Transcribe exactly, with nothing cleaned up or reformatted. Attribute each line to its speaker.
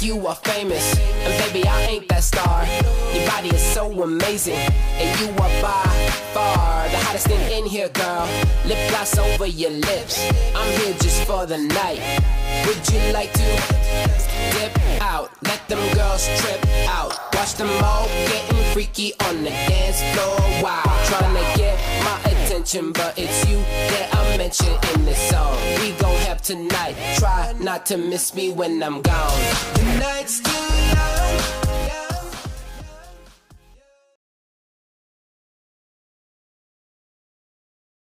Speaker 1: you are famous, and baby, I ain't that star. Your body is so amazing, and you are by far the hottest thing in here, girl. Lip gloss over your lips, I'm here just for the night. Would you like to dip out? Let them girls trip out. Watch them all getting freaky on the dance floor. Wow, trying to get my attention, but it's you that I mention in this song. We gon' have tonight, try not to miss me when I'm gone. The night's too young, young.